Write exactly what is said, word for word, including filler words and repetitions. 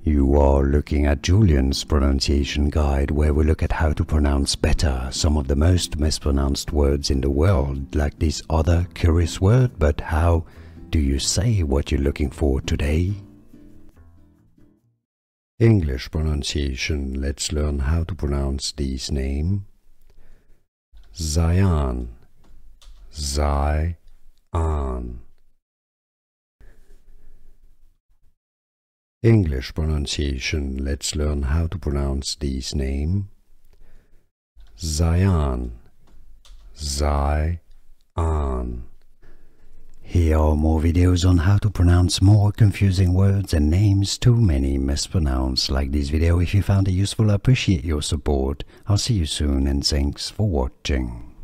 You are looking at Julian's pronunciation guide, where we look at how to pronounce better some of the most mispronounced words in the world, like this other curious word. But how do you say what you're looking for today? English pronunciation. Let's learn how to pronounce this name. Zyan. Zyan. English pronunciation. Let's learn how to pronounce this name. Zyan. Zyan. Here are more videos on how to pronounce more confusing words and names too many mispronounced. Like this video if you found it useful. I appreciate your support. I'll see you soon and thanks for watching.